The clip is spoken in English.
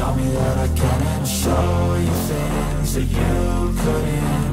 Show me that I can, and I'll show you things that you couldn't